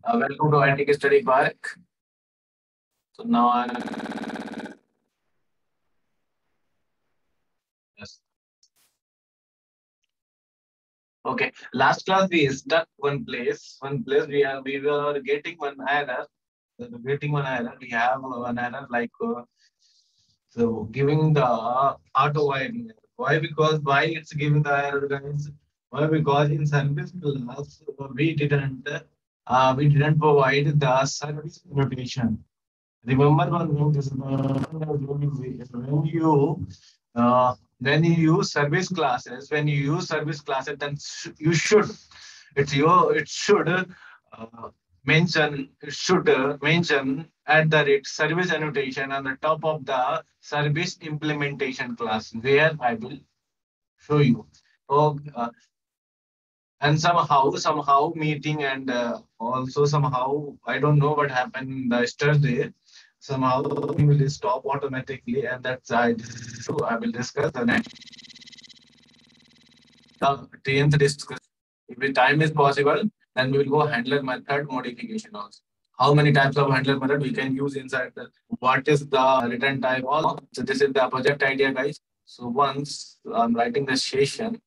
Welcome to ITK Study Park. So now I'm yes. Okay. Last class we stuck one place. One place we were getting one error. Getting one error. We have one error like so giving the auto wiring. Why? Because why it's giving the error, guys? Why? Because in service class we didn't provide the service notation. Remember one thing, this is when you use service classes, then you should it should mention at the rate service annotation on the top of the service implementation class where I will show you. So and somehow meeting and also somehow I don't know what happened yesterday. Somehow it will stop automatically, and that's I will discuss the next 10th discussion. If the time is possible, then we will go handler method modification also. How many types of handler method we can use inside the what is the return type all. So this is the project idea, guys. So once I'm writing the session,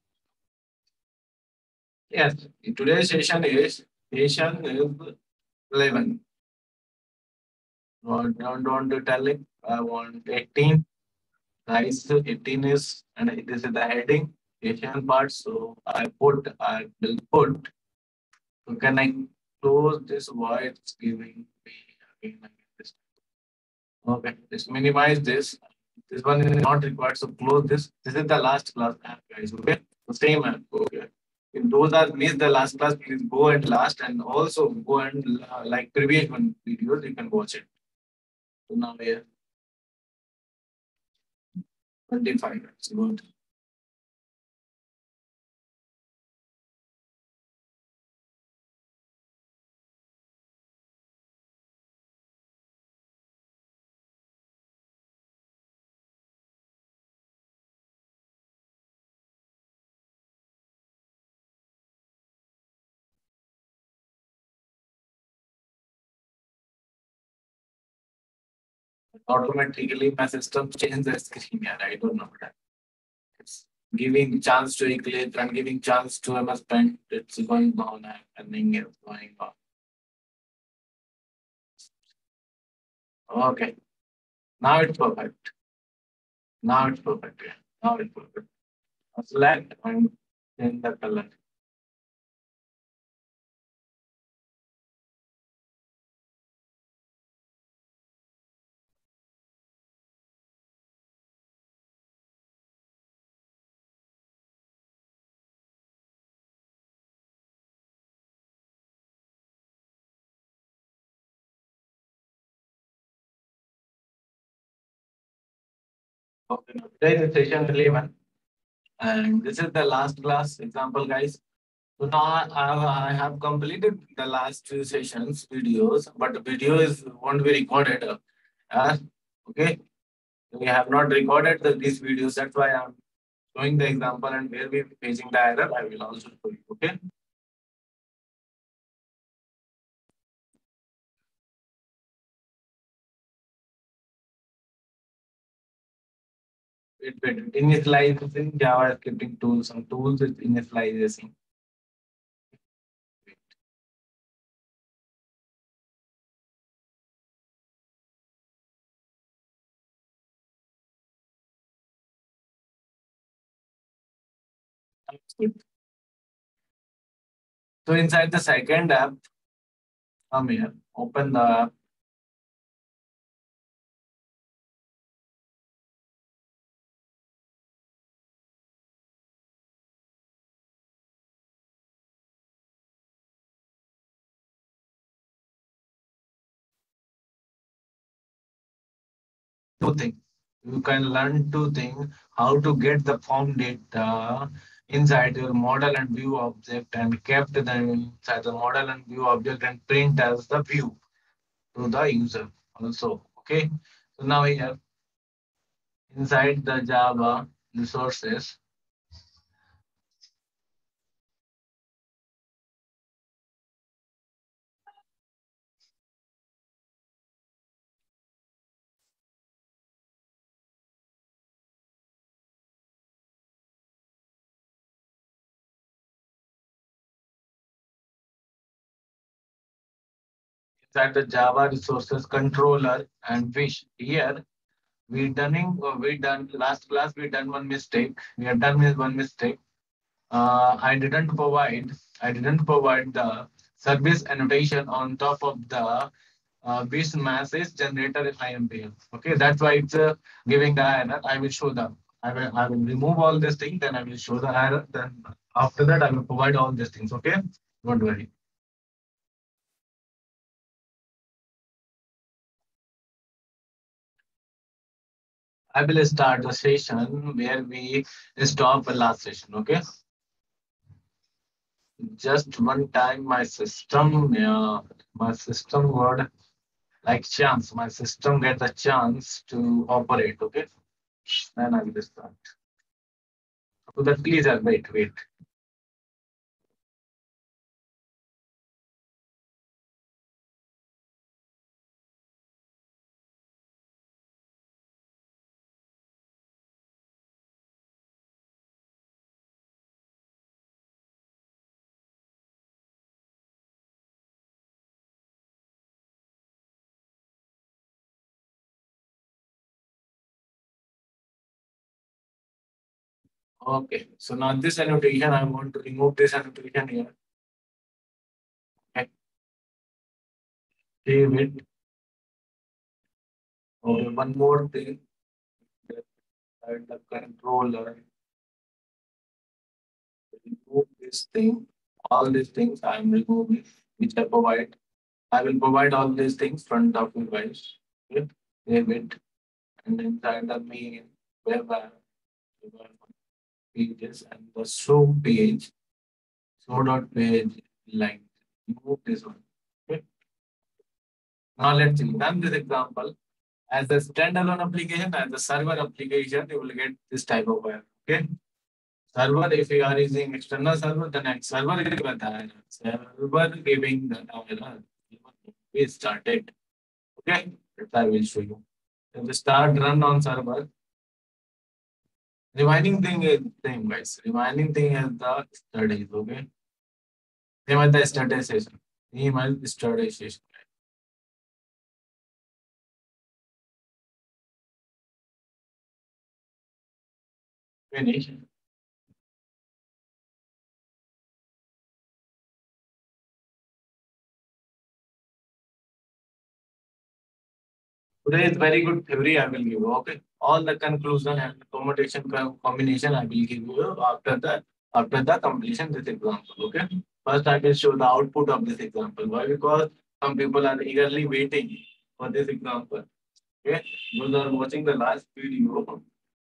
yes, today's session is 11. Don't want to tell it. I want 18. Guys, 18 is, and this is the heading, Asian part. So I will put. So can I close this? Why it's giving me again this? Okay, let's minimize this. This one is not required. So close this. This is the last class app, guys. Okay, the same app. Okay. If those are missed the last class, please go and last and also go and like previous one videos, you can watch it. So now here, 25. It's good. Automatically my system changes the screen. Yeah, I don't know that. It's giving chance to Eclipse and giving chance to MS Paint. It's going on happening. It's going on. Okay. Now it's perfect. Now it's perfect. Yeah. Now it's perfect. Select and change the color. Okay. Today is session 11. And this is the last class example, guys. So now I have completed the last two sessions videos, but the video is won't be recorded. Okay. We have not recorded these videos. That's why I'm showing the example and where we're facing the error. I will also show you. Okay. Wait. Initializing Java scripting tools. Some tools is initializing. So inside the second app, come here, open the app. Two things. You can learn two things: how to get the form data inside your model and view object and kept them inside the model and view object and print as the view to the user also. Okay. So now here inside the Java resources, inside the Java resources controller and wish. Here we done last class we done one mistake. We have done with one mistake. I didn't provide the service annotation on top of the this message generator IMPL. Okay, that's why it's giving the error. I will show them. I will remove all these things, then I will show the error. Then after that, I will provide all these things. Okay, don't worry. I will start the session where we stop the last session. Okay, just one time my system would like chance. My system get the chance to operate. Okay, then I will start. So that please wait. Okay, so now this annotation, I want to remove this annotation here. Okay, save it. Okay, one more thing. The controller, remove this thing. All these things I am removing, which I provide. I will provide all these things front of you guys. Okay, save it. And inside the main web app, pages and the show page, show dot page, like remove this one. Okay. Now let's see. Done this example. As a standalone application, as a server application, you will get this type of error. Okay. Server, if you are using external server, then a server is given the error. Server giving the error. We started. Okay. That I will show you. Then the start run on server. Remaining thing is same, guys. Remaining thing is the studies. Okay. Same as the study session. Same as study session. Finish. Today is very good theory I will give you. Okay. All the conclusion and combination combination I will give you after the completion this example. Okay. First I will show the output of this example. Why? Because some people are eagerly waiting for this example. Okay. Those are watching the last video.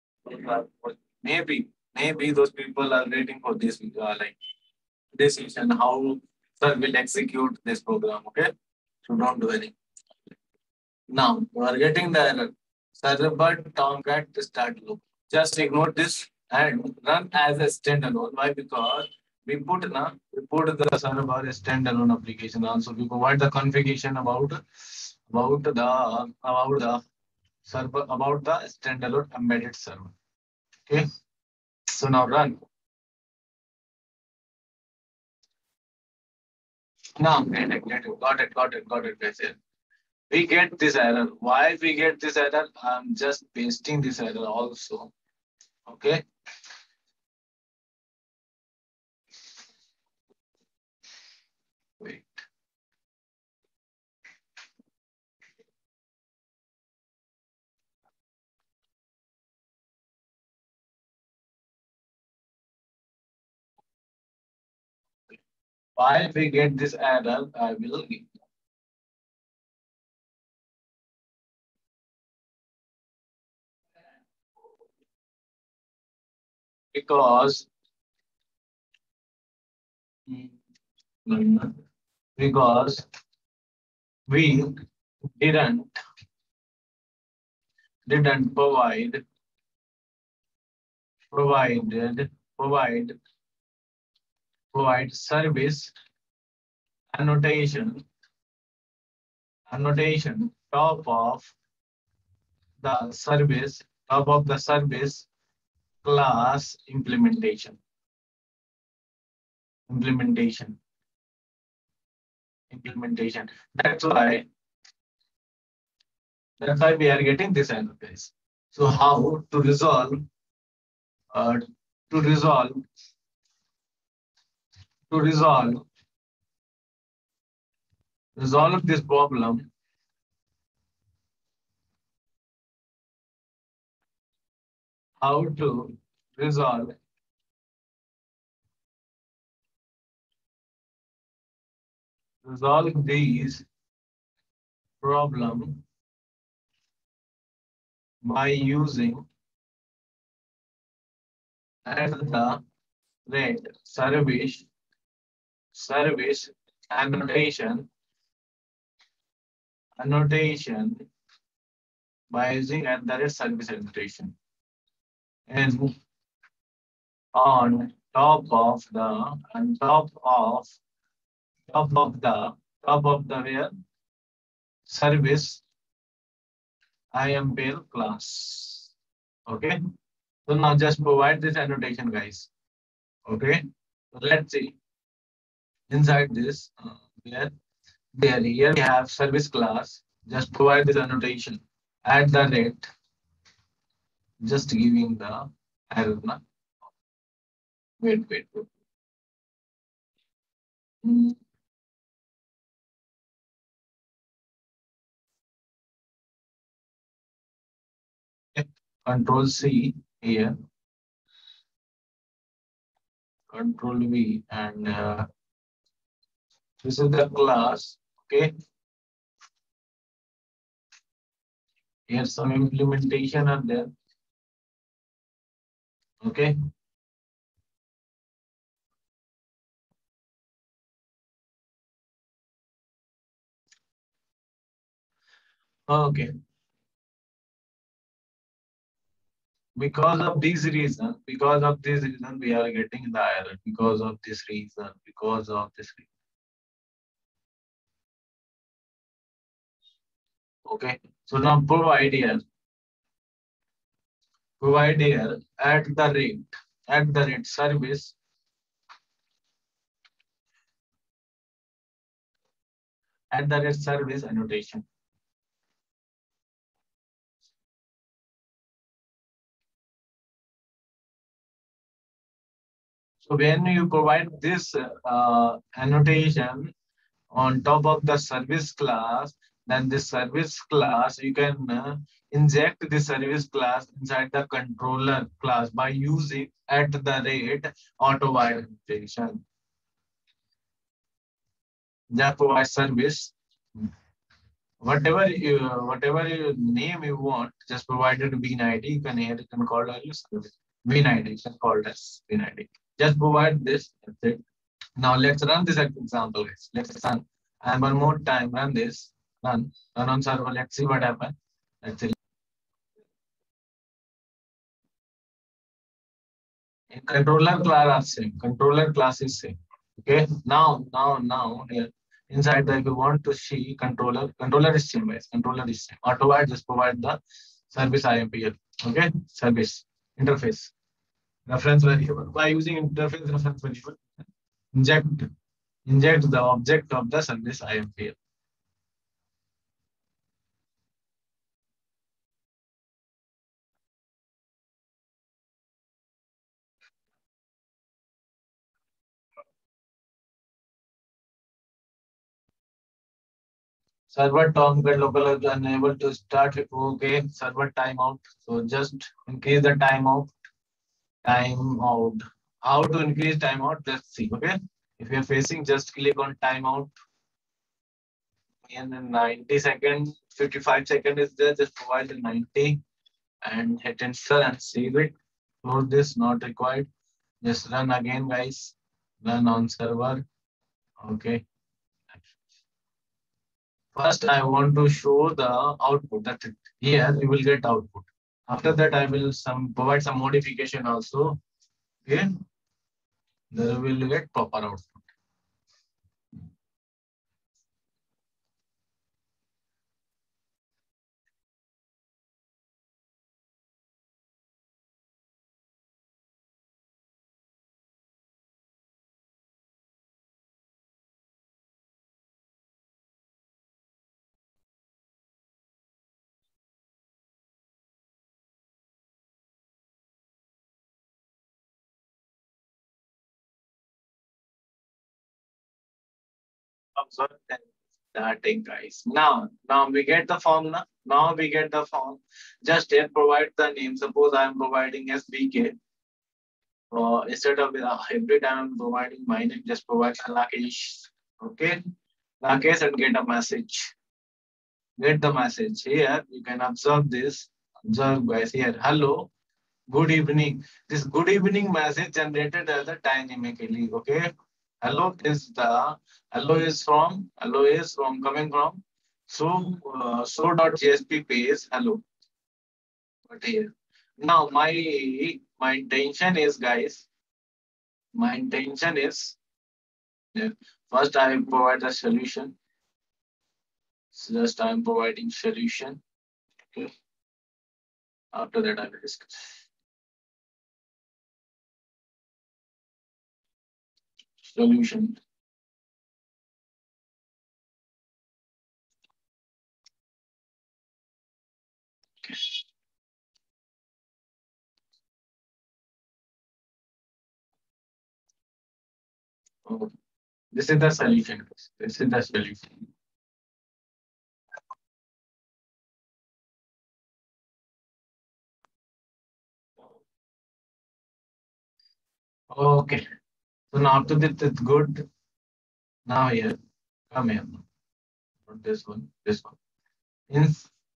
Maybe those people are waiting for this like this and how sir will execute this program. Okay. So don't do anything. Now you are getting the error. Server Tomcat start loop. Just ignore this and run as a standalone. Why? Because we put the server a standalone application. Also, we provide the configuration about the server about the standalone embedded server. Okay. So now run. Now get it. Got it, guys. We get this error. Why we get this error? I'm just pasting this error also. Okay. Wait. Why we get this error? I will give. Because because we didn't didn't provided provide provide service annotation top of top of the service class implementation implementation. That's why we are getting this error, guys. So how to uh, to resolve to resolve this problem? How to resolve these problem by using at the rate service annotation by using at the rate service annotation. And on top of the on top of the where service IMPL class. Okay. So now just provide this annotation, guys. Okay. So let's see inside this where there here we have service class. Just provide this annotation at the rate. Just giving the error. Na? Wait. Hmm. Okay. Control C here. Control V and this is the class. Okay. Here's some implementation are there. Okay. Okay. Because of this reason, we are getting the error. Because of this reason. Okay. So now provide here at the rate service at the rate service annotation. So when you provide this annotation on top of the service class, then this service class, you can inject the service class inside the controller class by using at the rate auto while injection. Just provide service. Whatever name you want, just provided bean ID. You can call it your service. Bean ID, you can call it as bean ID. Just provide this. That's it. Now let's run this example, guys. Let's run. And one more time, run this. Run on server. Let's see what happens. Let's see. In controller class are same. Controller class is same. Okay. Now here inside that if you want to see controller is same, guys. Controller is same. Auto just provide the service IMPL. Okay. Service interface reference variable by using interface reference variable. Inject inject the object of the service IMPL. Server Tomcat local is unable to start. Okay, server timeout. So just increase the timeout. Timeout. How to increase timeout? Let's see. Okay. If you're facing, just click on timeout. And then 90 seconds, 55 seconds is there. Just provide the 90 and hit enter and save it. Close this, not required. Just run again, guys. Run on server. Okay. First, I want to show the output. That's it. Here you will get output. After that, I will provide some modification also. Okay, there will get proper output. observe that thing, guys. Now we get the form. Now we get the form. Just here provide the name. Suppose I am providing SBK. Instead of every time I'm providing my name, just provide Rakesh. Okay, Rakesh and get a message. Get the message here. You can observe this. Observe, guys. Here, hello, good evening. This good evening message generated as a dynamically. Okay, hello is from coming from so.jsp page hello. But here now my intention is, guys, my intention is, yeah, first I provide the solution. So just I am providing solution. Okay. After that I will discuss solution. Okay. This is the solution. This is the solution. Okay. So now after this it's good. Now here, come here. Not this one, this one. In,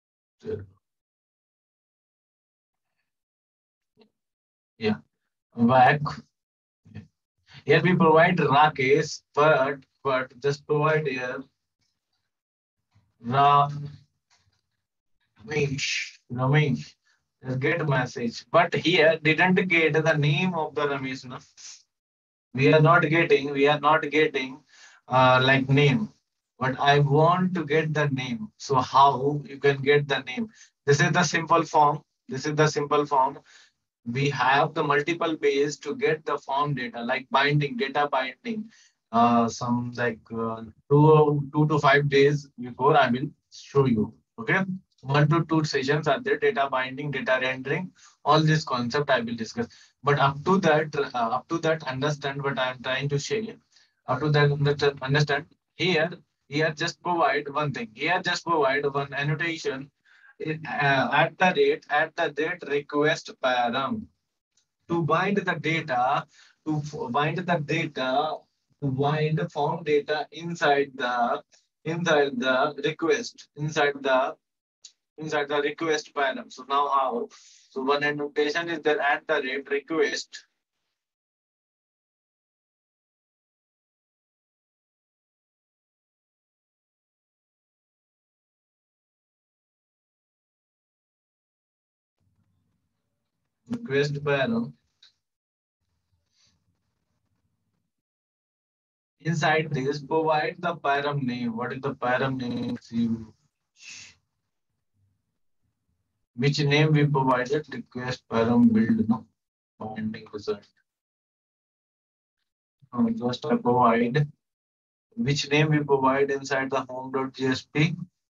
yeah, back. Here we provide Rakesh, but just provide here Ramesh. Just get message. But here didn't get the name of the Ramesh. No? We are not getting like name. But I want to get the name. So how you can get the name? This is the simple form. This is the simple form. We have the multiple ways to get the form data, like binding, data binding. Some like 2 to 5 days before I will show you. Okay, 1 to 2 sessions are there: data binding, data rendering. All this concept I will discuss. But up to that, understand what I am trying to share. Up to that, understand here. Here, just provide one thing. Here, just provide one annotation at the rate request param to bind the data bind the data to bind the form data inside the request inside the request param. So now how? So one annotation is there at the rate request param. Inside this, provide the param name. What is the param name? Which name we provided? Request param build, no? Finding result. Just provide which name we provide inside the home.jsp.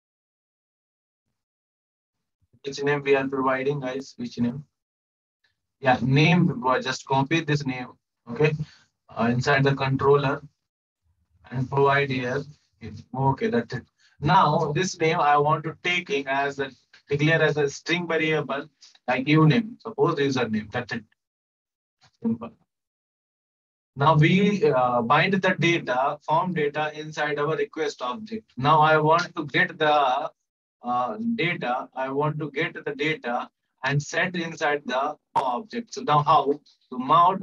Which name we are providing, guys? Which name? Yeah, name. Just copy this name. Okay. Inside the controller and provide here. Okay, that's it. Now this name I want to take it as a declare as a string variable like uname. Suppose username. That's it. Simple. Now we bind the data, form data inside our request object. Now I want to get the data. I want to get the data and set inside the object. So now how? So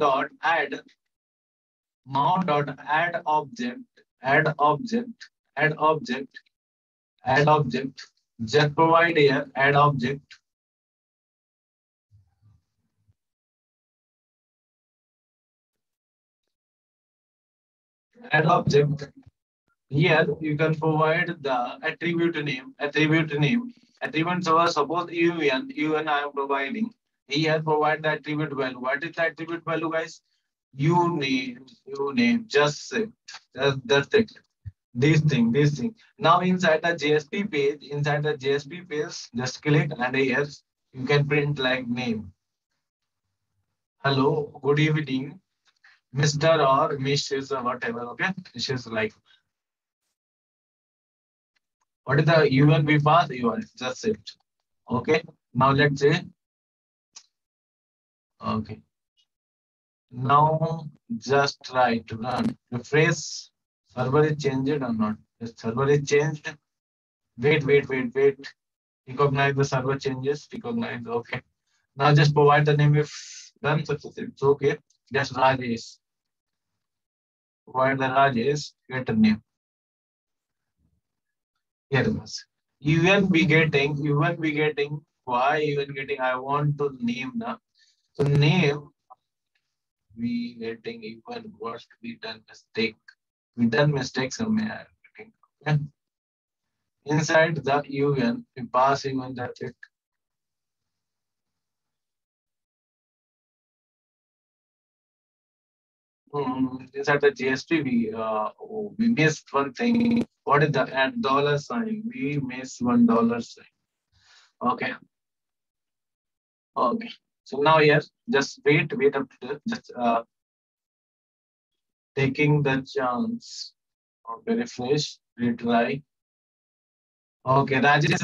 mouse dot add object, add object, add object. Just provide here add object, add object. Here you can provide the attribute. So suppose UN I am providing. Here provide the attribute value. What is the attribute value, guys? You name, just say, that's it. This thing. Now inside the JSP page, just click and here you can print like name. Hello, good evening, Mr. or Mrs. or whatever. Okay, this is like What is the UN we pass? UN, just it. Okay. Now let's say, okay. Now just try to run. Refresh. Server is changed or not? The server is changed. Wait. Recognize the server changes. Recognize. Okay. Now just provide the name if done successful. It's okay. Just Rajesh. Provide the Rajesh. Get a name. Here it was. Even we getting, why even getting, I want to name now. So name, we getting even worst, we done mistake. We done mistake somewhere. Okay. Inside the UN, we pass even that's it. Inside the JSP, we missed one thing. What is the at dollar sign? We missed $1 sign. Okay. Okay. So now yes, just wait up to just taking the chance. Okay, refresh, retry. Okay,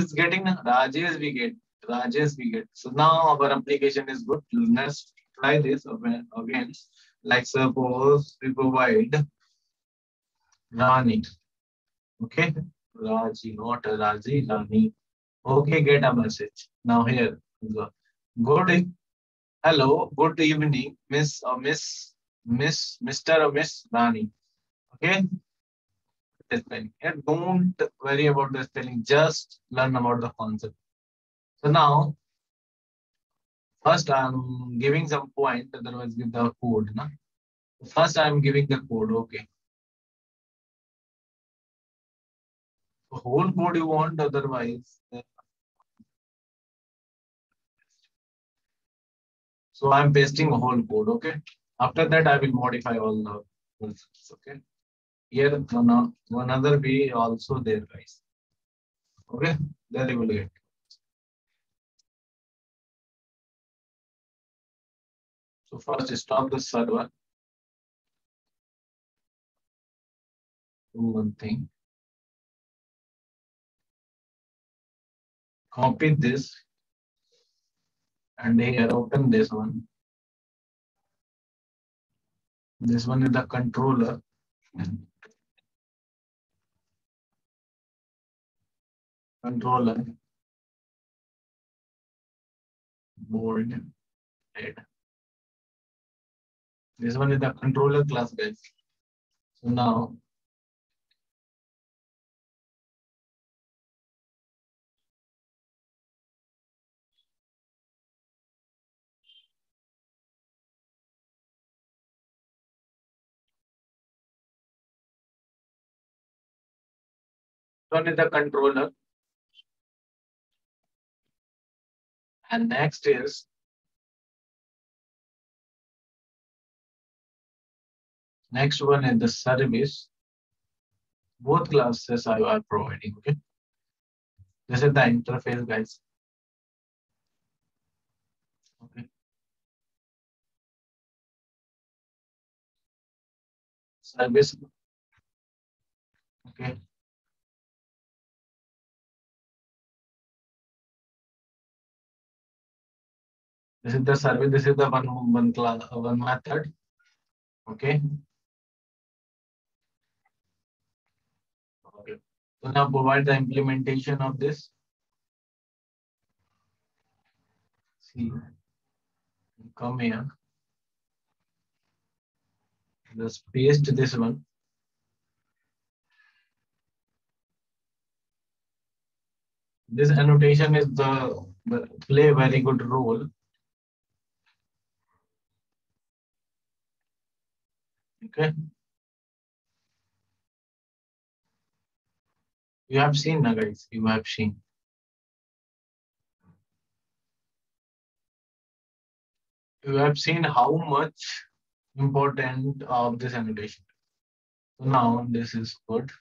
Rajesh we get. So now our application is good. Let's try this again. Like suppose we provide Rani. Okay, Raji, not Raji, Rani. Okay, get a message. Now here, good. Hello, good evening, Mr. or Miss Rani. Okay, the spelling. And don't worry about the spelling. Just learn about the concept. So now, first I'm giving some point. Otherwise, give the code. Na? First, I'm giving the code. Okay. The whole code you want. Otherwise, so I'm pasting a whole code. Okay. After that, I will modify all the concepts. Okay. Here, one other way also there, guys. Okay. Then you will get. So first, stop the server. Do one thing. Copy this and here open this one. This one is the controller. Controller board head. This one is the controller class, guys. So now one is the controller, and next one is the service. Both classes I are providing. Okay, this is the interface, guys. Okay, service. Okay, this is the service. This is the one class, one method. Okay. Okay. So now provide the implementation of this. See, come here. Just paste this one. This annotation is the play a very good role. Okay. You have seen, na guys. You have seen. You have seen how much important of this annotation. So now this is good.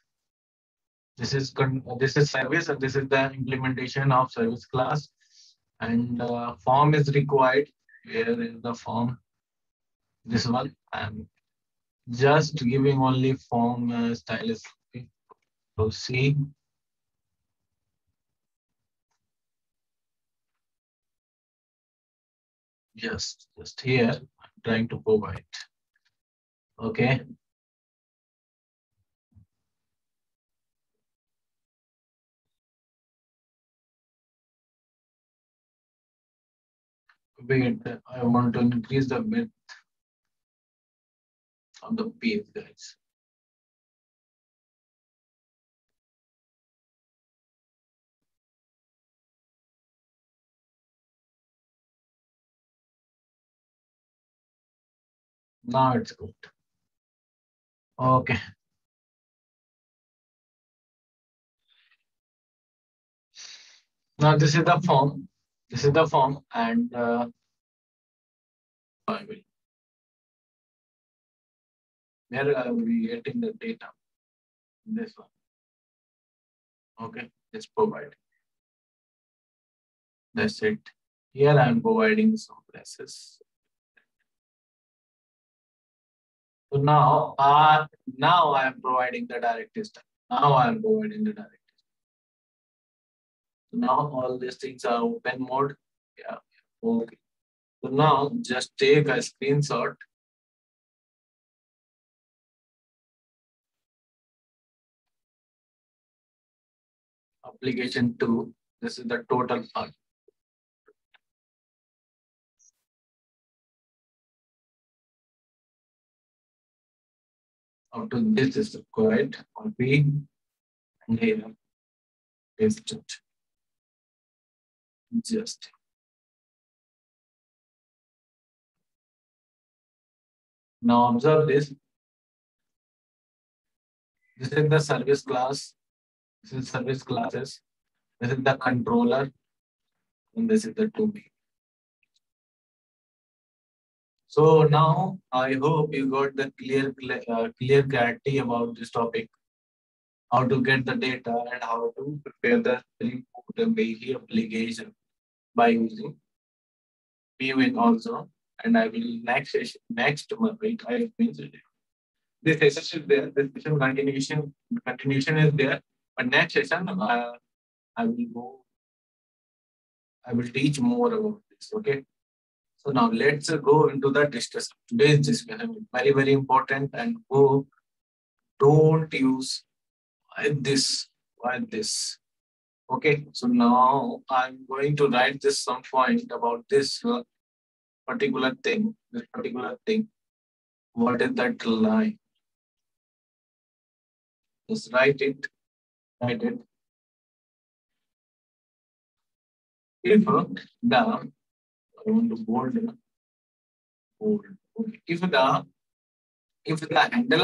This is service and this is the implementation of service class. And form is required. Here is the form. This one. I'm just giving only form stylus. Okay. So see, Just here, I'm trying to provide. Okay. Wait, I want to increase the width of the page, guys. Now it's good. Okay. Now this is the form. This is the form, and I will. Where are we getting the data? This one. Okay, it's provided. That's it. Here I'm providing some places. So now I am providing the directives. Now I am providing the directives. So now all these things are open mode. Yeah. Okay. So now just take a screenshot. Application 2. This is the total part. Up to this is correct. Copy and here paste it. Just now observe this. This is the service class. This is service classes. This is the controller. And this is the 2B. So now I hope you got the clear clarity about this topic, how to get the data and how to prepare the report and daily application by using Pwin also. And I will next session, next month, wait, I mentioned it. This session is there, this session continuation is there, but next session I will go, I will teach more about this. Okay. So now let's go into the discussion. Today's discussion is very, very important and go don't use this, this. Okay, so now I'm going to write this some point about this particular thing, What is that line? Just write it, write it. If the, I want to bold, if the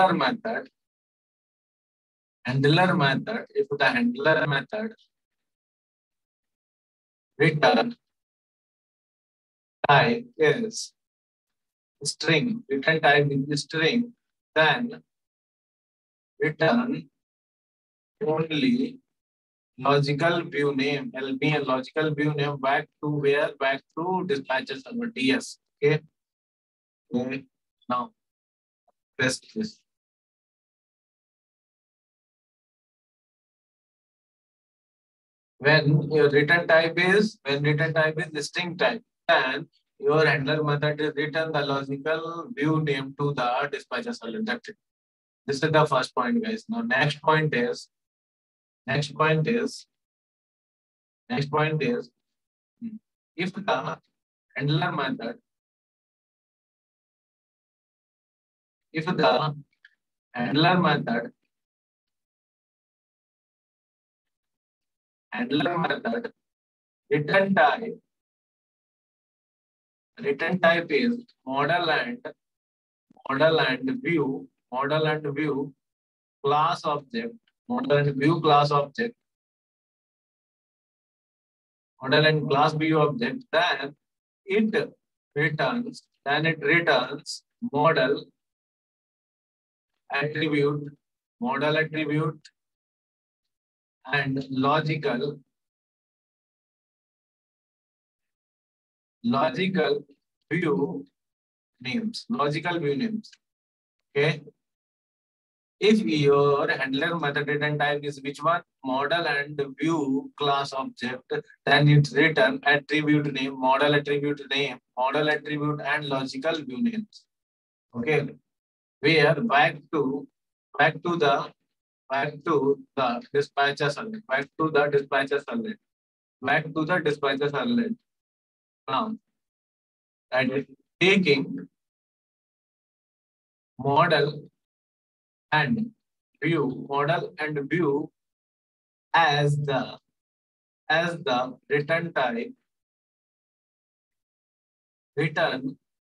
if the handler method return type is string, return type is string, then return only logical view name, LVN logical view name back to where? Back to dispatcher server DS. Okay. Okay. Now test this. When return type is string type, then your handler method is return the logical view name to the dispatcher server. That's it. This is the first point, guys. Now next point is if the handler method if the handler method return type is model and view class object model and view class object model and class view object, then it returns model attribute and logical view names. Okay. If your handler method return type is which one? Model and view class object, then it's return attribute name, model attribute name, model attribute and logical view names. Okay. Where back to the dispatcher select, back to the dispatcher select, back to the dispatcher select. Now that is taking model and model and view as the return type, return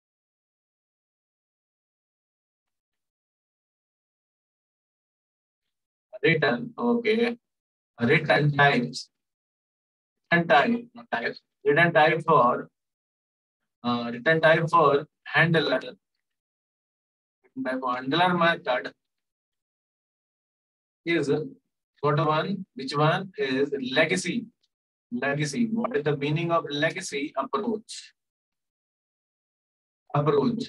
okay, return types, return type, not types, return type for handler, handler method is what one? Which one is legacy? Legacy. What is the meaning of legacy? Approach. Approach.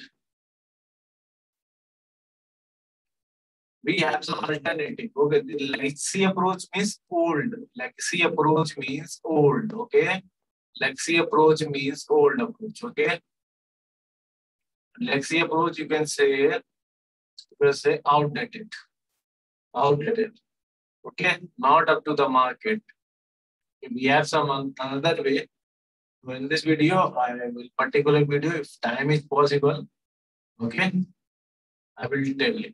We have some alternative. Okay, the legacy approach means old. Legacy approach means old. Okay, legacy approach means old approach. Okay, legacy approach you can say outdated. Outdated. Okay, not up to the market. If we have some another way. So in this video, I will particular video, if time is possible, okay, I will tell you.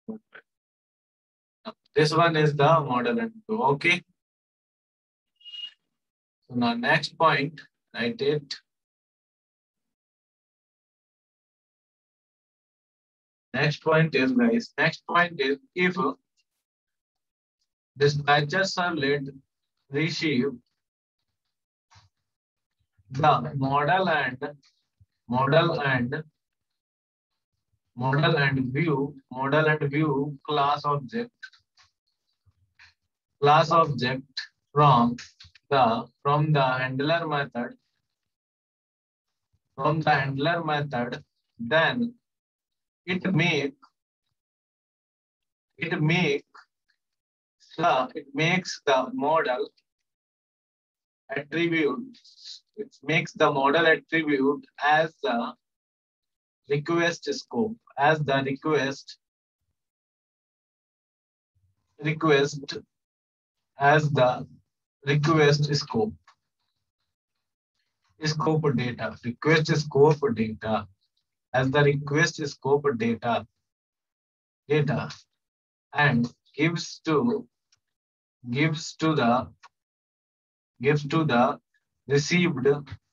This one is the model and view. Okay. So now next point, write it. Next point is, guys, next point is if dispatcher servlet receive the model and model and view class object from the handler method, then it make it make it makes the model attribute, it makes the model attribute as the request scope, as the request as the request scope data, request scope data, as the request scope data, and gives to the received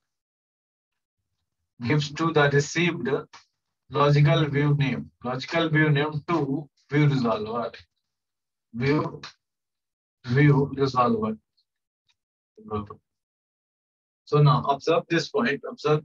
logical view name to view resolver. View resolver. So now observe this point.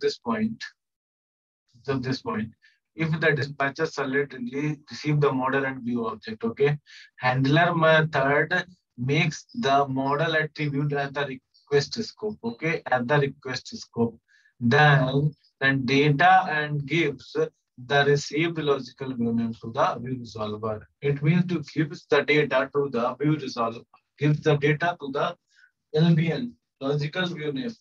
If the dispatcher selectively receive the model and view object, okay, handler method makes the model attribute at the request scope, okay, at the request scope. Then data and gives the received logical view name to the view resolver. It means to gives the data to the view resolver, gives the data to the LVN, logical view name.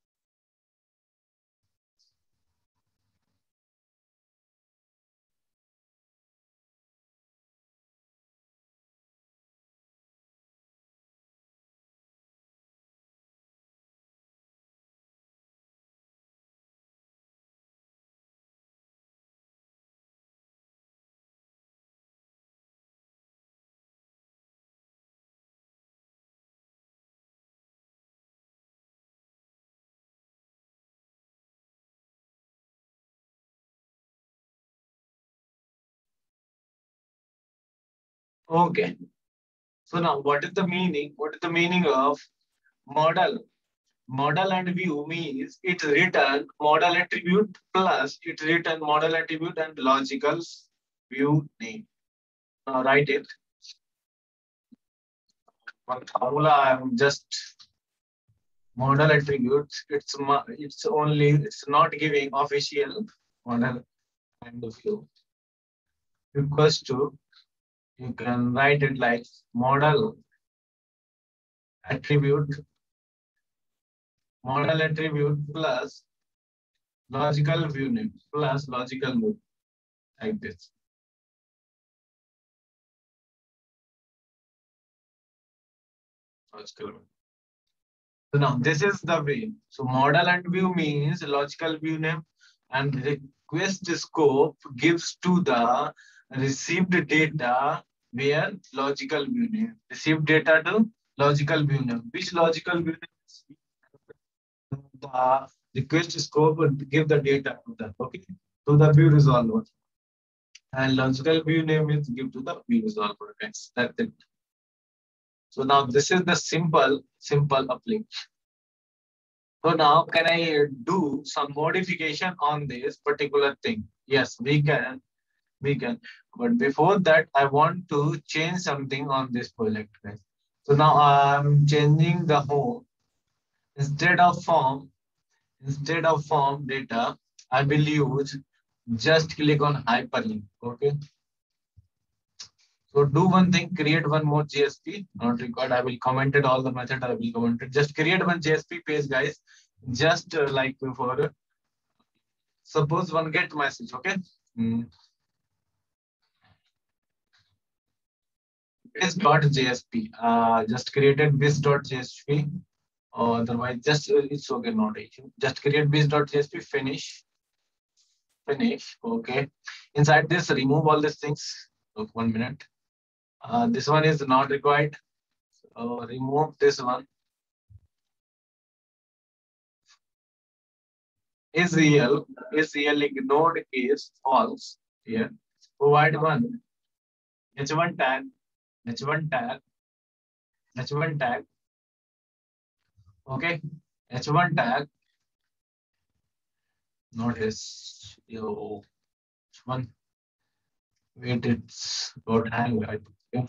Okay. So now what is the meaning? What is the meaning of model? Model and view means it return model attribute plus it return model attribute and logical view name. Now write it. One formula I'm just model attributes. It's not giving official model and view equals to You can write it like model attribute, model attribute plus logical view name plus logical move, like this. Logical move. So now this is the way. So model and view means logical view name, and request scope gives to the received data where logical view name. Received data to logical view name. Which logical view name is the request scope would give the data to the, okay, to the view resolver. And logical view name is give to the view resolver. Guys. That's it. So now this is the simple uplink. So now can I do some modification on this particular thing? Yes, we can. But before that, I want to change something on this project, guys. So now I'm changing the home. Instead of form data, I will use just click on hyperlink. Okay. So do one thing, create one more JSP, not required. I will comment it all the method. I will comment it. Just create one JSP page, guys. Just like before. Suppose one get message, okay? Mm. This.jsp. Just created this.jsp. Or otherwise, just it's okay, not issue. Just create this.jsp, finish. Okay. Inside this, remove all these things. Look, 1 minute. This one is not required. Remove this one. Is real ignored is false. Here. Provide one. H1 tag. H1 tag. H1 tag. Okay. H1 tag. Not his. Yo. H1. Wait, it's got hang. Okay.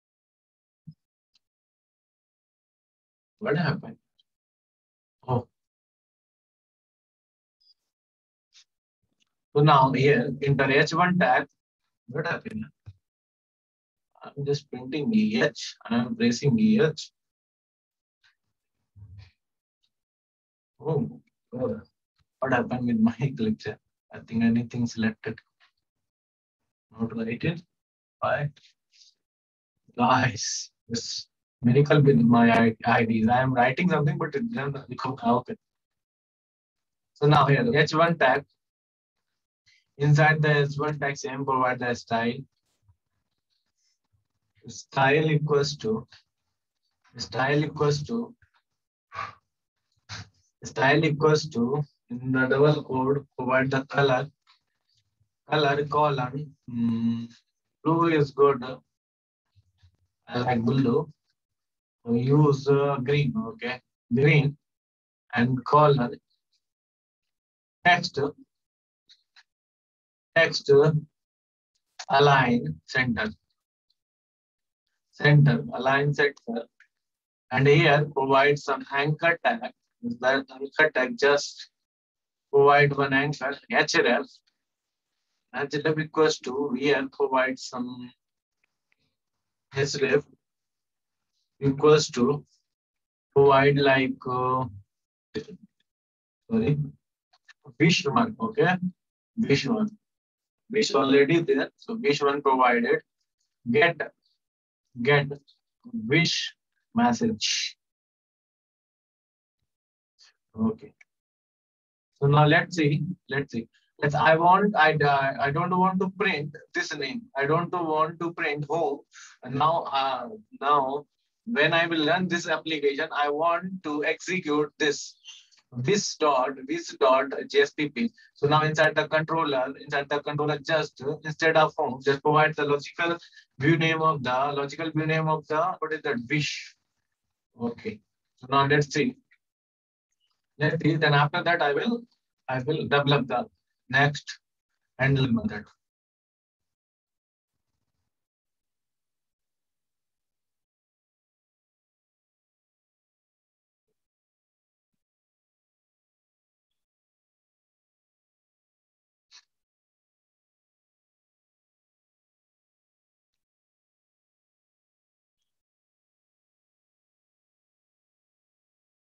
What happened? Oh. So now here, enter H1 tag. What happened? I'm just printing EH and I'm pressing EH. Oh, God. What happened with my clips here? I think anything selected. Not write it. Why? Guys, this miracle with my IDs. I am writing something, but it doesn't become okay. So now here, H1 tag. Inside the H1 tag, same provide the style. Style equals to style equals to style equals to in the double code provide the color column. Blue is good. I like blue. Use green. Okay, green and color text text align center align center. And here provide some anchor tag. That anchor tag just provide one anchor href. href equals to here provide some href equals to provide like sorry wish one. Okay, wish one. Wish already there. So wish one provided. Get get wish message. Okay. So now let's see. Let's see. Let's. I don't want to print this name. I don't want to print home. And now when I will run this application, I want to execute this dot JSP. So now inside the controller, just instead of home, just provide the logical view name of the what is that wish. Okay. So now let's see. Let's see. Then after that, I will develop the next handle method.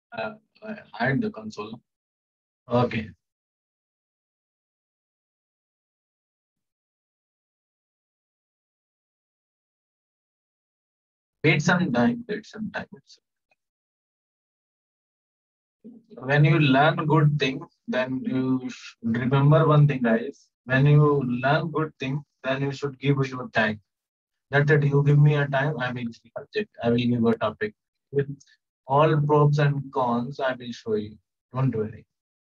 I hide the console. Okay. Wait some time. Wait some time. When you learn good things, then you should remember one thing, guys. When you learn good things, then you should give your time. That's it. You give me a time, I will give subject. I will give a topic. With all pros and cons, I will show you. Don't worry.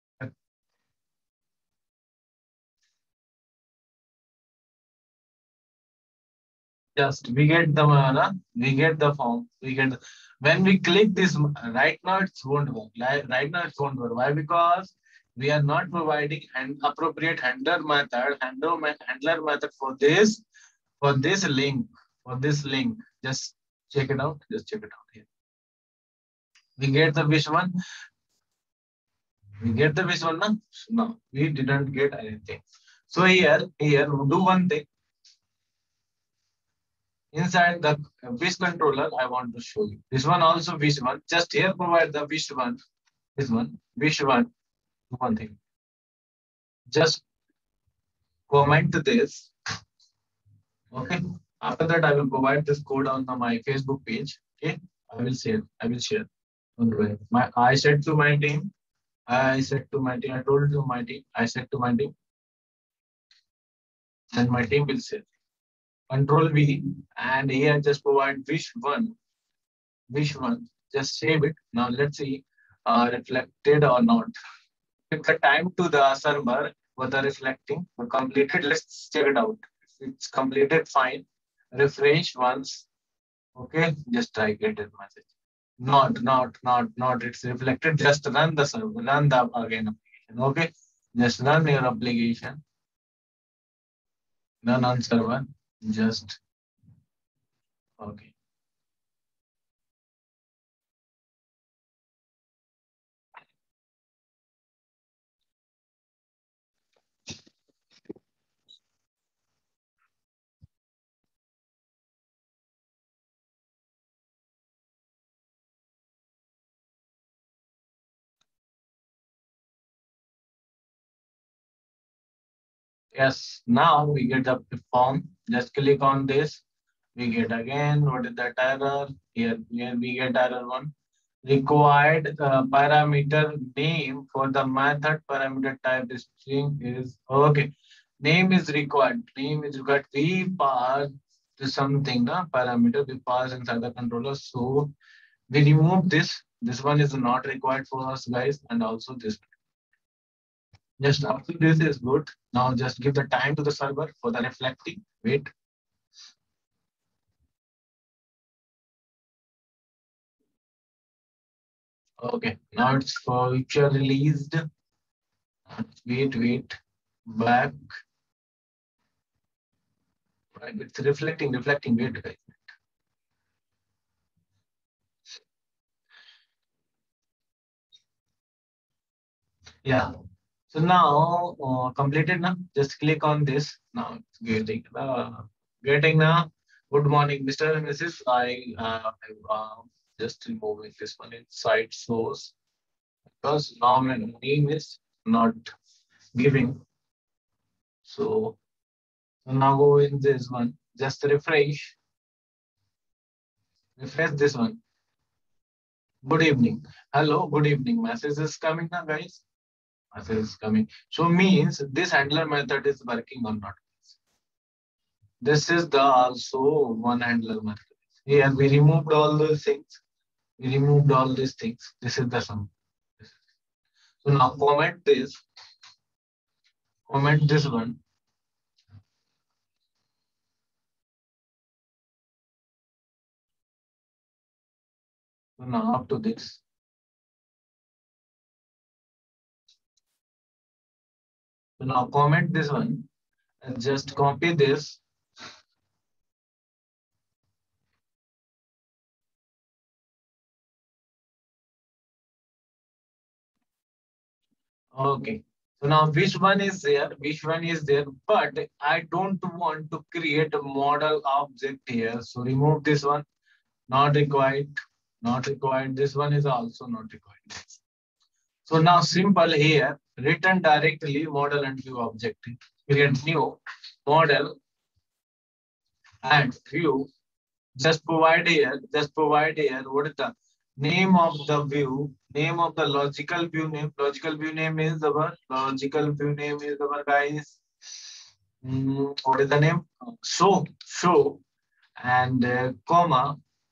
Just we get the we get the form. When we click this right now, it won't work. Right now, it won't work. Why? Because we are not providing an appropriate handler method for this link for this link. Just check it out. Just check it out here. We get the which one? We get the which one? No, no, we didn't get anything. So here, do one thing. Inside the wish controller, I want to show you. This one also wish one. Just here provide the wish one. This one, wish one. Do one thing. Just comment this. Okay. After that, I will provide this code on my Facebook page. Okay. I will share. I will share. Don't worry. I said to my team. I said to my team. I told to my team. I said to my team. And my team will share. Control V. And here just provide wish one. Wish one. Just save it. Now let's see reflected or not. If the time to the server for the reflecting completed, let's check it out. If it's completed, fine. Refresh once. Okay, just try get it message. Not. It's reflected. Just run the server, run the again application. Okay, just run your application. Run on server. Just okay. Yes, now we get the form. Just click on this. We get again, what is that error? Here we get error one. Required parameter name for the method parameter type string is okay. Name is required. Name is required. We pass to something, na parameter we pass inside the controller. So we remove this. This one is not required for us, guys, and also this. Just after this is good. Now just give the time to the server for the reflecting. Wait. Okay. Now it's for future released. Wait. Back. Right. It's reflecting. Wait, guys. Yeah. So now completed now. Just click on this. Now it's getting now. Good morning, Mr. and Mrs. Just removing this one inside source because now my name is not giving. So now go in this one. Just refresh. Refresh this one. Good evening. Hello, good evening. Message is coming now, guys. Message is coming. So means this handler method is working or not. This is the also one handler method. Here we removed all those things. We removed all these things. This is the sum. So now comment this. Comment this one. So now up to this. So now comment this one and just copy this. Okay. So now which one is there? Which one is there? But I don't want to create a model object here. So remove this one. Not required. Not required. This one is also not required. So now simple here, return directly model and view object. Create new model and view. Just provide here what is the name of the view, name of the logical view name. Logical view name is our guys. What is the name? Show and comma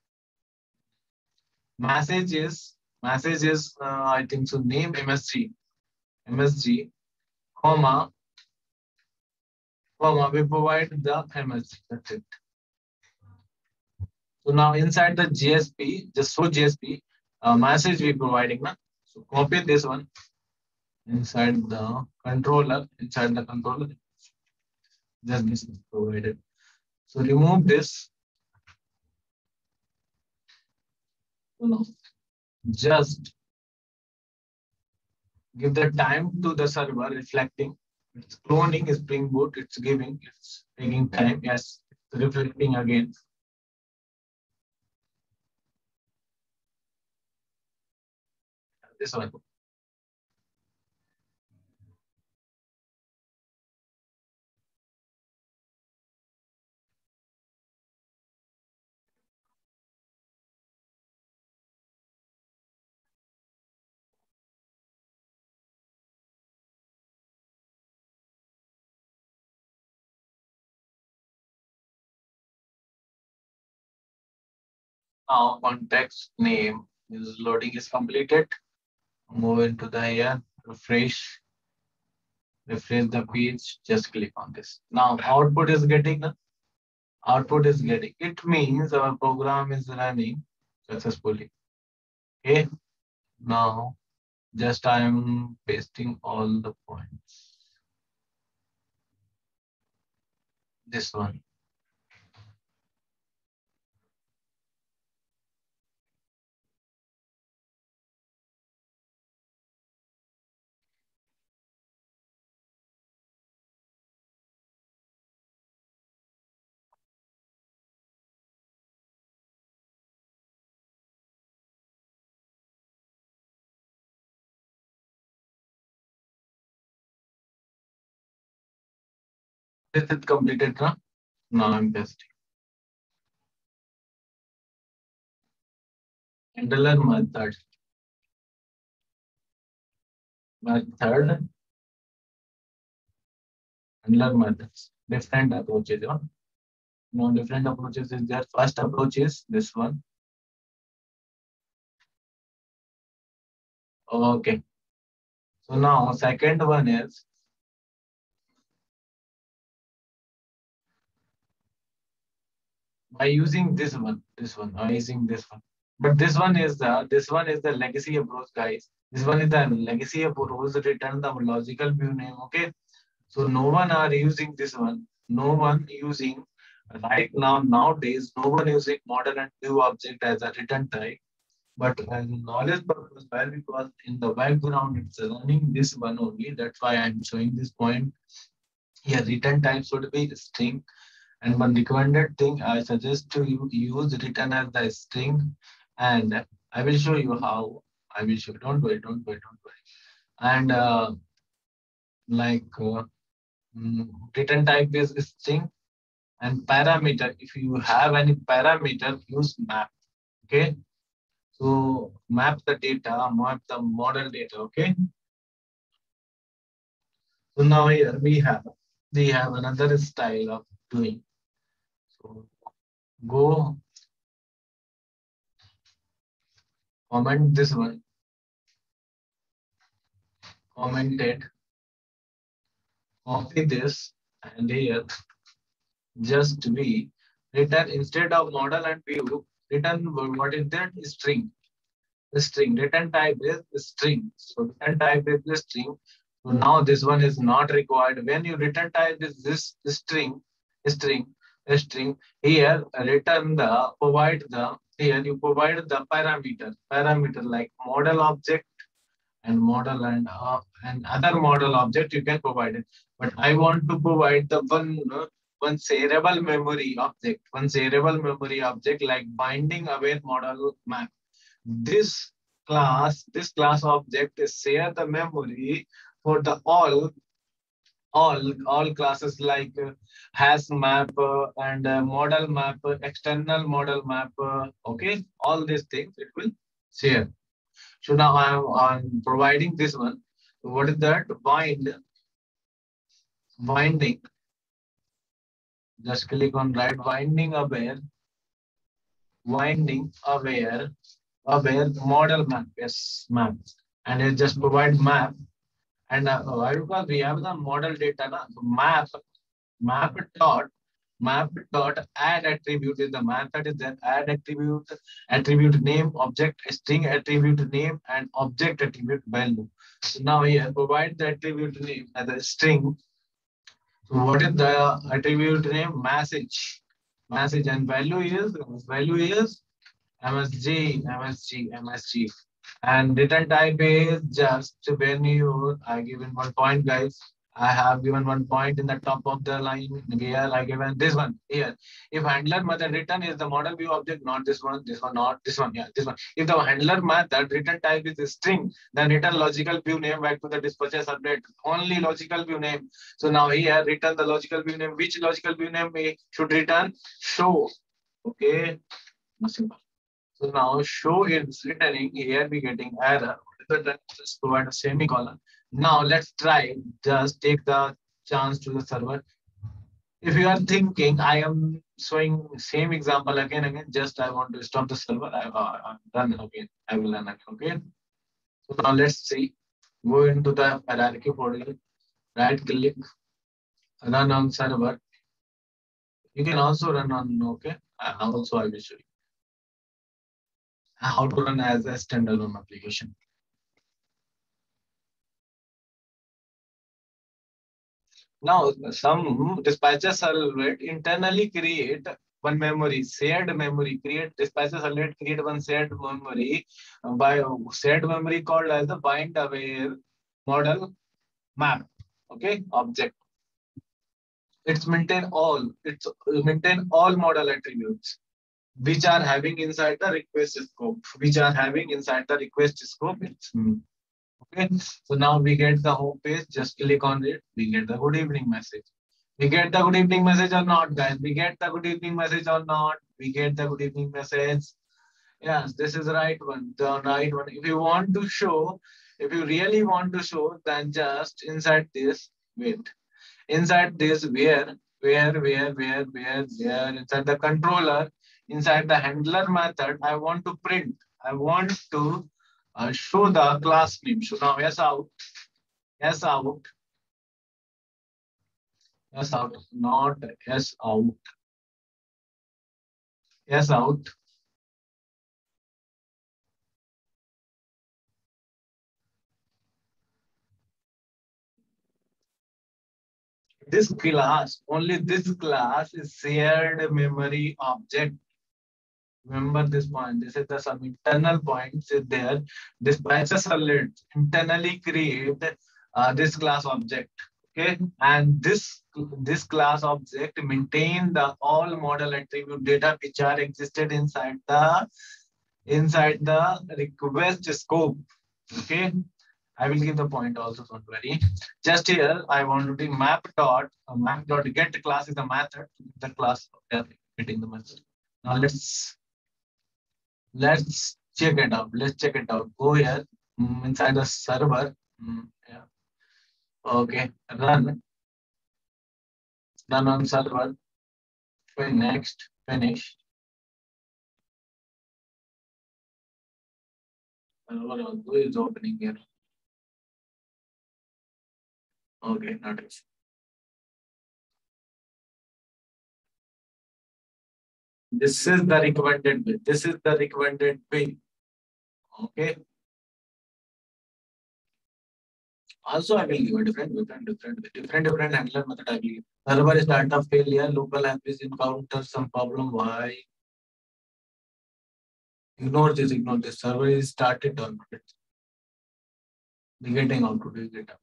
messages I think so name MSG comma we provide the MSG. That's it. So now inside the GSP, just show GSP message we providing na. So copy this one inside the controller. Just this is provided. So remove this. So now just give the time to the server reflecting. It's cloning Spring Boot. It's taking time. Yes, it's reflecting again. This one. Now context name is loading is completed. Move into the here, refresh the page, just click on this. Now output is getting. It means our program is running successfully. Okay. Now just I am pasting all the points. This one. This is completed. Now I'm testing. Handler method handler methods. Different approaches. No, different approaches is there. First approach is this one. Okay. So now second one is by using by using this one. But this one is the legacy approach, guys. This one is the legacy approach return the logical view name. Okay. So no one are using this one. No one using right now nowadays. No one using model and view object as a return type. But as knowledge purpose, why? Because in the background it's running this one only. That's why I'm showing this point. Here return type should be string. And one recommended thing I suggest to you use return as the string. And I will show you how. I will show. Don't worry. And like return type is string and parameter. If you have any parameter, use map. Okay. So map the data, map the model data. Okay. So now here we have another style of doing. So go comment this one. Commented. Copy this and here just we return instead of model and view, return what is that? String. The string return type is string. So return type is the string. So now this one is not required. When you return type is this string, here return the provide the here you provide the parameter like model object and other model object you can provide it. But I want to provide the one shareable memory object like binding aware model map. this class object is share the memory for the all classes like hash map and model map, external model map. Okay, all these things it will share. So now I'm providing this one. What is that? Binding. Just click on right winding aware model map. Yes, map. And it just provide map. And why? Because we have the model data. Na? So map dot add attribute is the method is that add attribute name object string attribute name and object attribute value. So now here provide the attribute name as a string. So what is the attribute name? Message and value is MSG. And return type is just when you I given 1 point, guys. I have given 1 point in the top of the line here. I given this one here. If handler method return is the model view object, not this one, not this one, yeah, this one. If the handler method return type is a string, then return logical view name back to the dispatcher subnet. Only logical view name. So now here return the logical view name. Which logical view name we should return? Show. Okay. Simple. So now show is returning here, we getting error. Just provide a semicolon. Now let's try. Just take the chance to the server. If you are thinking, I am showing same example again. Just I want to stop the server. I'm done again. I will run again. Okay. So now let's see. Go into the hierarchy folder. Right click. Run on server. You can also run on. Okay. Also I will show you how to run as a standalone application. Now, some dispatcher servlet internally create one memory, shared memory. Create dispatcher servlet create one shared memory by shared memory called as the bind aware model map. Okay, object. It's maintain all model attributes which are having inside the request scope. Okay. So now we get the home page. Just click on it. We get the good evening message. We get the good evening message or not, guys? We get the good evening message or not? We get the good evening message. Yes, this is the right one. The right one. If you really want to show, then just inside this, wait. Inside this, where, inside the controller, inside the handler method, I want to print. I want to show the class name. So now yes out, yes out, not yes out, yes out. Only this class is shared memory object. Remember this point. This is the some internal points is there. This branches are lit internally create this class object. Okay, and this class object maintain the all model attribute data which are existed inside the request scope. Okay, I will give the point also, don't worry. Just here, I want to do map dot get class is the method. The class getting the method. Now let's check it out. Let's check it out. Go here inside the server. Yeah. Okay. Run on server. Next. Finish. Server also is opening here. Okay, not it. This is the recommended way. This is the recommended way. Okay. Also, I will give a different handler method. I will give. Server startup failure. Local app is encounter some problem. Why? Ignore this. Ignore this. Server is started on it. We getting out to do data.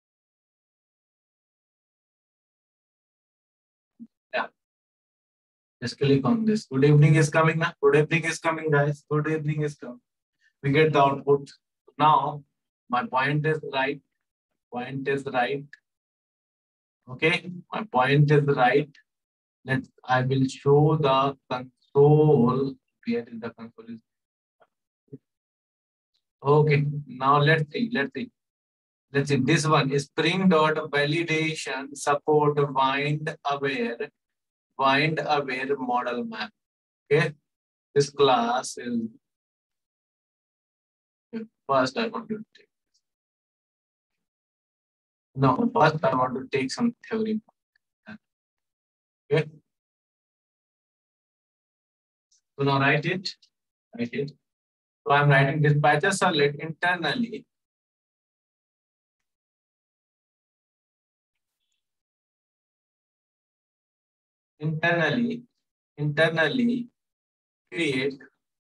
Yeah. Just click on this. Good evening is coming now. Good evening is coming, guys. Good evening is coming. We get the output. Now, my point is right. Point is right. Okay, my point is right. I will show the console. Where is the console? Okay, now let's see. Let's see. Let's see. This one is Spring dot validation support wind aware model map. Okay, this class is first I want to take. No, first I want to take some theory. Okay, so now write it. Write it. So I'm writing dispatches are led internally create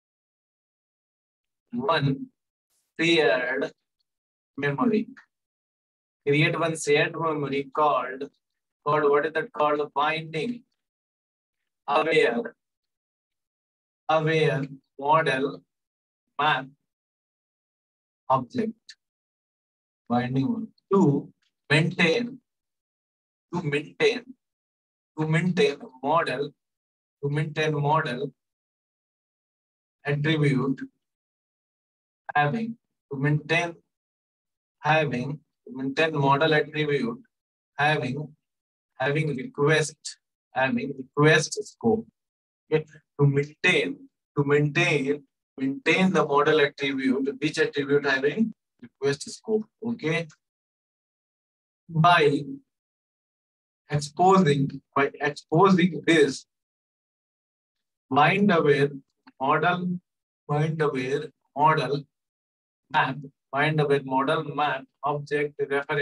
one shared memory. Create one shared memory called what is that called? Binding aware model map object. Binding one to maintain to maintain to maintain model attribute having to maintain model attribute having request scope. Okay, to maintain the model attribute, which attribute having request scope. Okay, by exposing this mind aware model model map object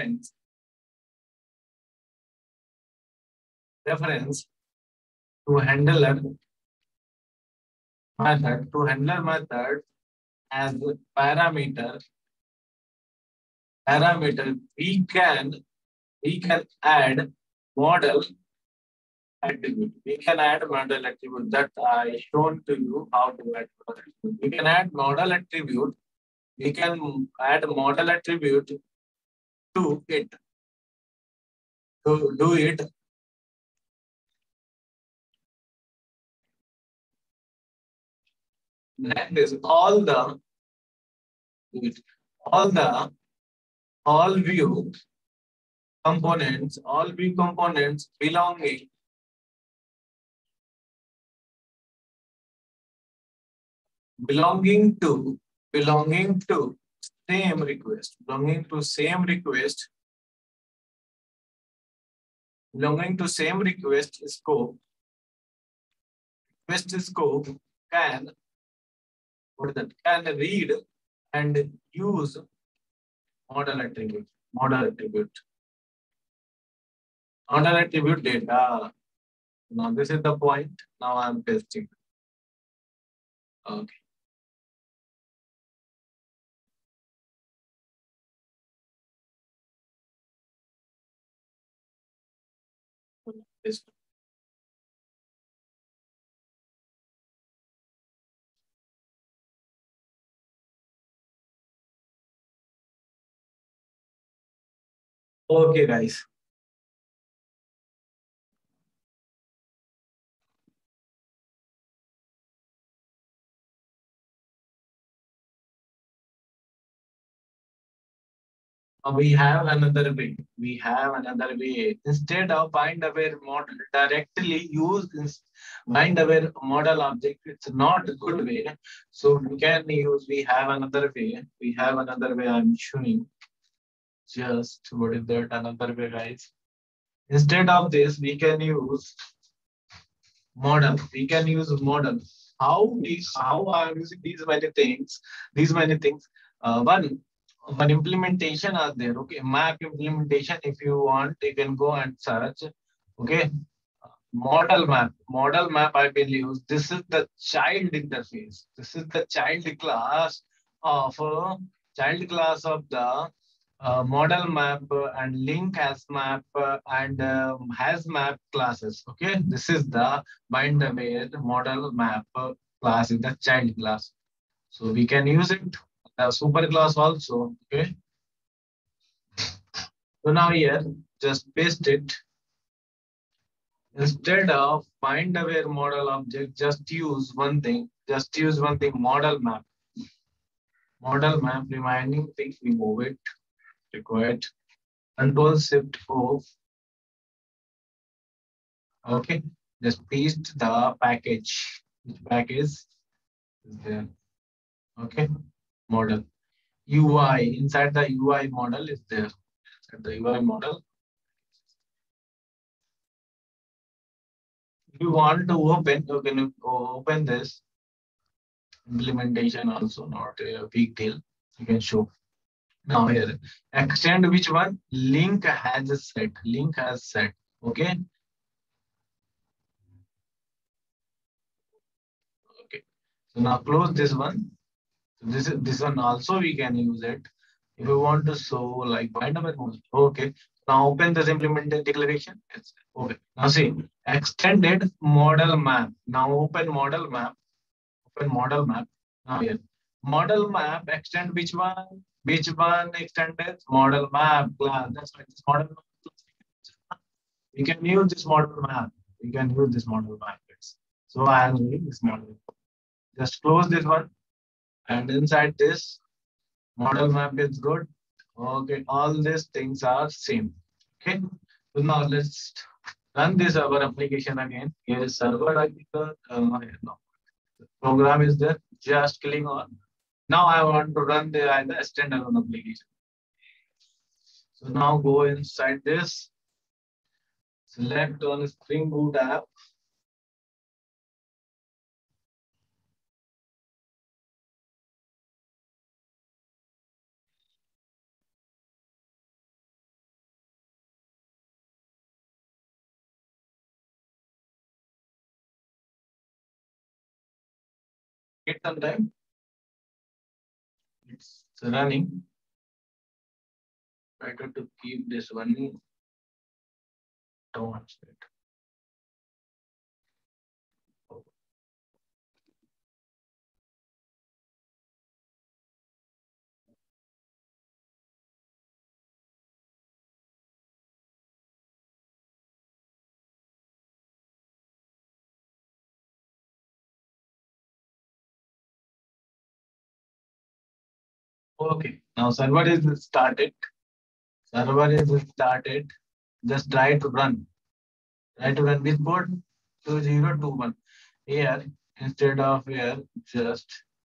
reference to handler method as parameter we can add model attribute. We can add model attribute that I shown to you how to add model attribute. We can add model attribute. We can add model attribute to it. To do it. Like this, all view components belonging to same request scope can read and use model attribute data. Now this is the point. Now I'm pasting. Okay. This. Okay, guys. We have another way. Instead of bind aware model, directly use this bind aware model object. It's not a good way. So we can use, we have another way. I'm showing. Just what is that another way, guys? Instead of this, we can use model. How I am using these many things. One implementation are there. Okay, map implementation. If you want, you can go and search. Okay, model map. I will use. This is the child interface. This is the child class of the model map and link has map and has map classes. Okay, this is the bind aware model map class is the child class. So we can use it the super class also. Okay, so now here just paste it. Instead of find aware model object, just use one thing. Just use one thing, model map. Model map reminding thing, remove it, required. Control Shift O. Okay. Just paste the package. Which package is there? Okay. Model. UI. Inside the UI model is there. Inside the UI model. If you want to open, you can open this implementation also, not a big deal. You can show. Now here, extend which one? Link has a set. Link has set. Okay. Okay. So now close this one. So this one also we can use it. If you want to show like bind up okay. Now open this implemented declaration. It's okay. Now see extended model map. Now open model map. Open model map. Now here. Model map extend which one? Which one extended? Model map class. That's why this model map. We can use this model map. We can use this model map. So I am using this model. Just close this one. And inside this model map is good. Okay, all these things are same. Okay, so now let's run this our application again. Here is server. I think no. Program is there. Just click on. Now I want to run the standalone application. So now go inside this. Select on Spring Boot app. Get some time. It's running. Try to keep this one. Don't watch it. Okay, now server is started. Server is started. Just try to run. Try to run with port 2021. Here, instead of here, just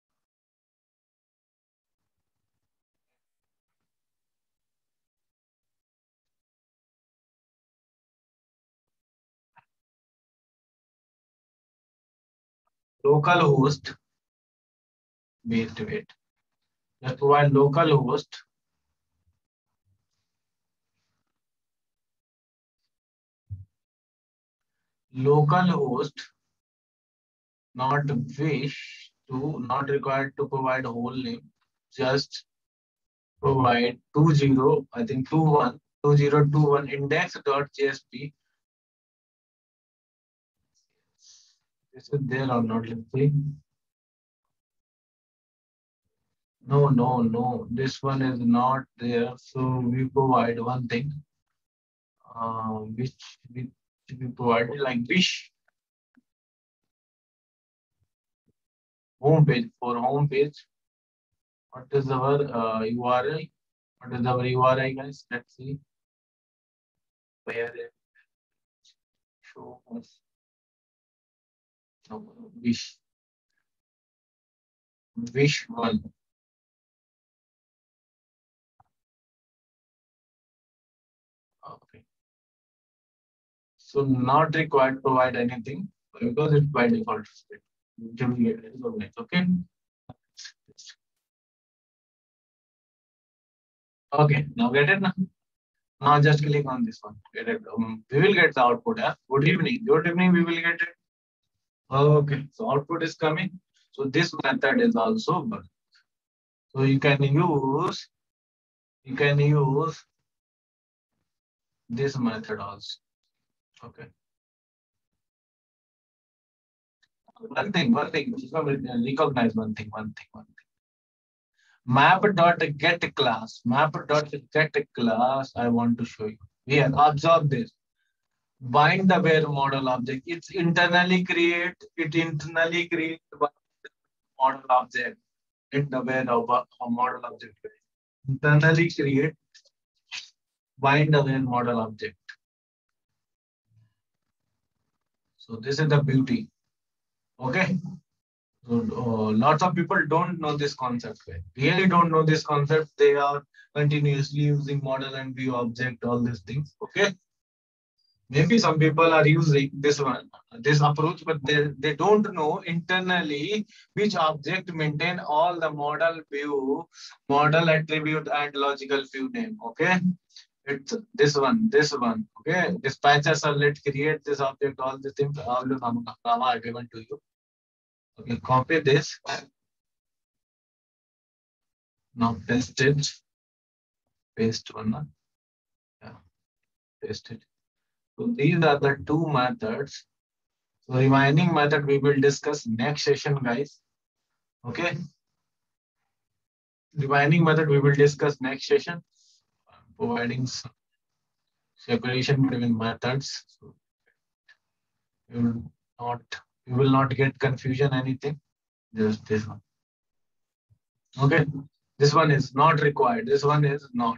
local host. Wait. Just provide local host. Local host, not wish to, not required to provide whole name. Just provide 20, I think 2021 index.jsp. This is there or not? Let's see. No. This one is not there. So we provide one thing, which we provided like wish home page. For home page, what is our URL? What is our URI, guys? Let's see. Where it show us. No, wish one. Okay. So not required to provide anything because it's by default state. Okay. Okay. Now get it now. Now just click on this one. Get it. We will get the output. Yeah? Good evening. Good evening. We will get it. Okay. So output is coming. So this method is also good. So you can you can use this method also. Okay. One thing. Recognize one thing. Map.get class. Map.get class. I want to show you. Here, observe this. Bind the where model object. It internally create one model object in the where of a model object. Internally create bind the where model object. So this is the beauty. Okay. So, lots of people don't know this concept. Really don't know this concept. They are continuously using model and view object, all these things. Okay. Maybe some people are using this one, this approach, but they don't know internally which object maintain all the model view, model attribute, and logical view name. Okay. It's this one. Okay. Dispatchers are let create this object, all the things, all the Rama are given to you. Okay, copy this. Now paste it. Paste one. Yeah, paste it. So these are the two methods. So remaining method we will discuss next session, guys. Okay. Remaining method we will discuss next session. Providing separation between methods. So you will not get confusion anything. Just this one. Okay. This one is not required. This one is not.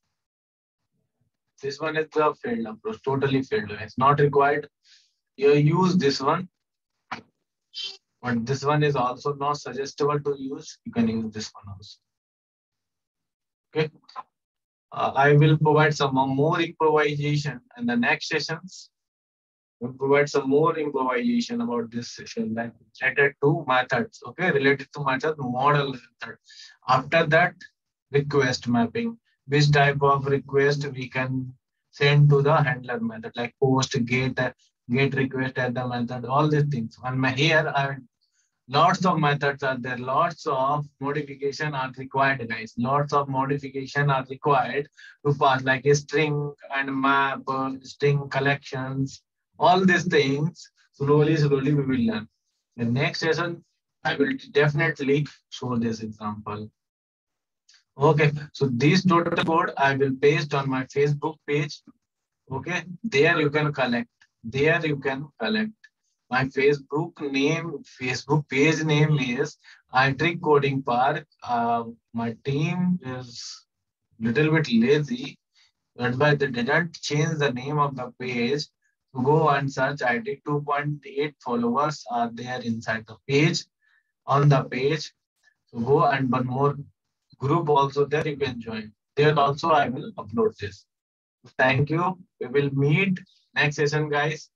This one is the failed approach. Totally failed. It's not required. You use this one, but this one is also not suggestible to use. You can use this one also. Okay. I will provide some more improvisation in the next sessions. We'll provide some more improvisation about this session, like related to methods. Okay, related to method, model method. After that, request mapping. Which type of request we can send to the handler method, like post, get request at the method, all these things. And here, lots of methods are there. Lots of modification are required, guys. Lots of modification are required to pass, like a string and map, string collections, all these things. Slowly, we will learn. The next session, I will definitely show this example. Okay, so this total code I will paste on my Facebook page. Okay, there you can collect. There you can collect. My Facebook page name is iTrick Coding Park. My team is little bit lazy. That's why they didn't change the name of the page. To go and search IT 2.8 followers are there inside the page, on the page. So go and one more group also there you can join. There also I will upload this. Thank you. We will meet next session, guys.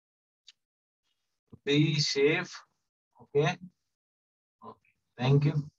Be safe. Okay. Okay. Thank you.